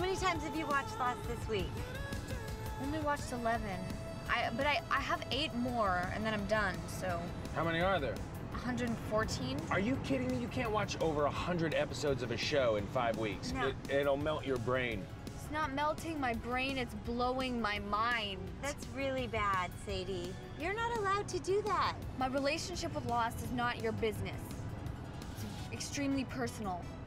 many times have you watched Lost this week? Only watched 11. But I have 8 more, and then I'm done, so... How many are there? 114? Are you kidding me? You can't watch over 100 episodes of a show in 5 weeks. No. It'll melt your brain. It's not melting my brain, it's blowing my mind. That's really bad, Sadie. You're not allowed to do that. My relationship with Lost is not your business. It's extremely personal.